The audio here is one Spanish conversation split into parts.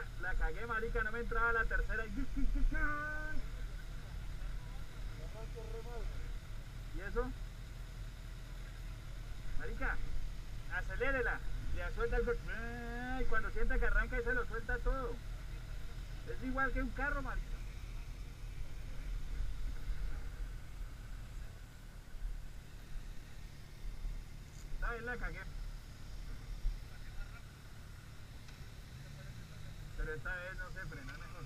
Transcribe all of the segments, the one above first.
la cagué, marica, no me entraba la tercera. ¿Y eso? Marica, acelérela. Le suelta el golpe. Y cuando sienta que arranca y se lo suelta todo. Es igual que un carro, marica. Esta vez la cagué. Pero esta vez no se frena mejor.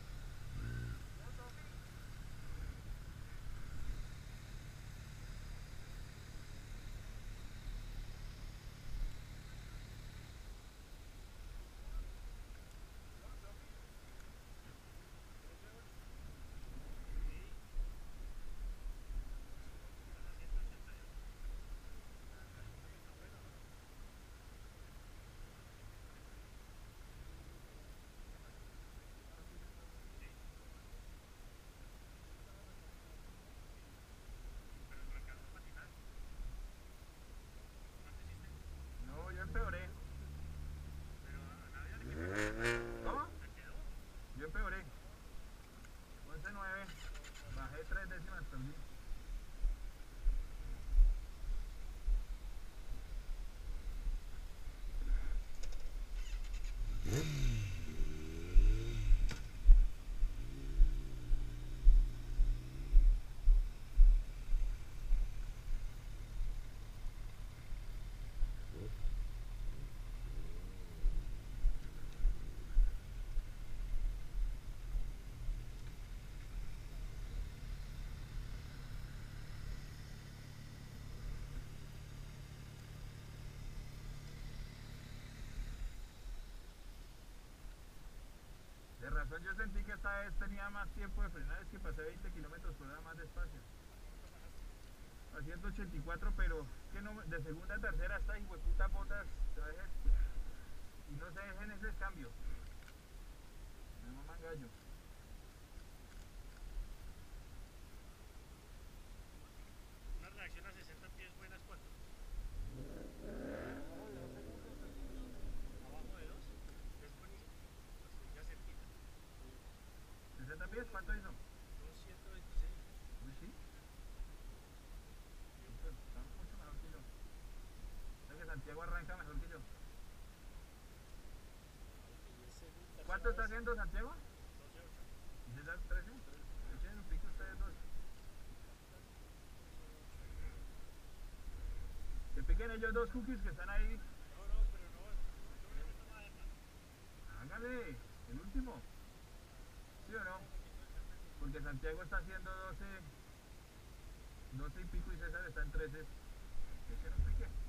No, yo empeoré. ¿Cómo? Yo empeoré. 11.9. Bajé 3 décimas también. De razón yo sentí que esta vez tenía más tiempo de frenar, es que pasé 20 kilómetros por hora más despacio. A 184, pero que no, de segunda a tercera estas hijueputas botas, ¿sabes? Y no se dejen ese cambio. Me maman gallo. Una reacción a 60 pies buenas, ¿cuánto? Abajo de 2, es buenísimo. Pues ya cerquita. 60 pies, ¿cuánto hizo? 226. Uy, sí. Está mucho mejor que yo. O sea que Santiago arranca mejor que yo. ¿Cuánto está haciendo Santiago? 12.8. ¿Y César 13? Echen un pico ustedes dos. Que piquen ellos dos cookies que están ahí. No, pero no, yo voy a meter más adelante. Hágale, el último. ¿Sí o no? Porque Santiago está haciendo 12 y pico y César está en 13. Echen un pique.